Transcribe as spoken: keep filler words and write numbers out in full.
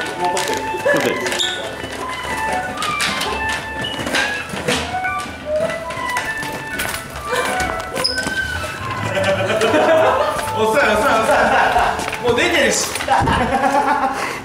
撮ってる。 遅い遅い遅い。もう出てるし。